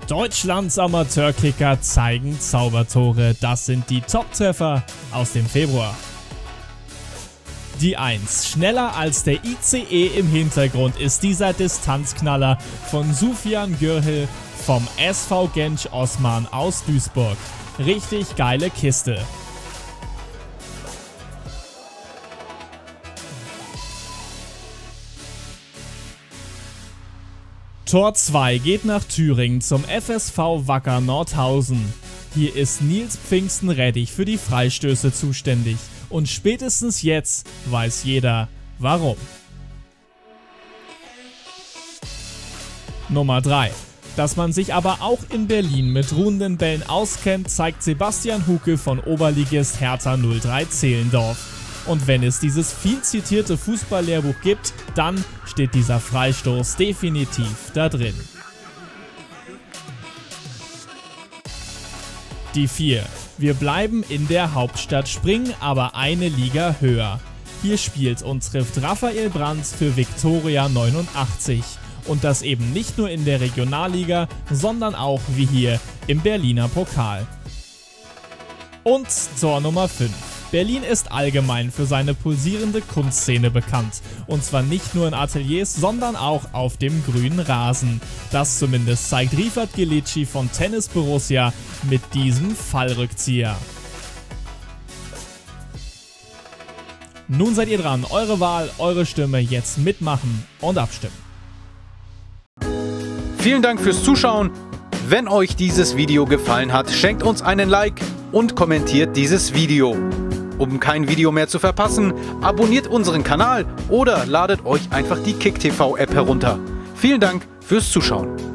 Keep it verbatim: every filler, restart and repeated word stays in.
Deutschlands Amateurkicker zeigen Zaubertore. Das sind die Top-Treffer aus dem Februar. Die eins. Schneller als der I C E im Hintergrund ist dieser Distanzknaller von Sufjan Gürhil vom S V Genç Osman aus Duisburg. Richtig geile Kiste. Tor zwei geht nach Thüringen zum F S V Wacker Nordhausen. Hier ist Nils Pfingsten-Reddich für die Freistöße zuständig. Und spätestens jetzt weiß jeder, warum. Nummer drei. Dass man sich aber auch in Berlin mit ruhenden Bällen auskennt, zeigt Sebastian Huke von Oberligist Hertha null drei Zehlendorf. Und wenn es dieses viel zitierte Fußballlehrbuch gibt, dann steht dieser Freistoß definitiv da drin. Die vier. Wir bleiben in der Hauptstadt, springen aber eine Liga höher. Hier spielt und trifft Raphael Brandt für Viktoria neunundachtzig. Und das eben nicht nur in der Regionalliga, sondern auch wie hier im Berliner Pokal. Und Tor Nummer fünf. Berlin ist allgemein für seine pulsierende Kunstszene bekannt. Und zwar nicht nur in Ateliers, sondern auch auf dem grünen Rasen. Das zumindest zeigt Rifat Geleci von Tennis Borussia mit diesem Fallrückzieher. Nun seid ihr dran, eure Wahl, eure Stimme, jetzt mitmachen und abstimmen. Vielen Dank fürs Zuschauen. Wenn euch dieses Video gefallen hat, schenkt uns einen Like und kommentiert dieses Video. Um kein Video mehr zu verpassen, abonniert unseren Kanal oder ladet euch einfach die KickTV App herunter. Vielen Dank fürs Zuschauen.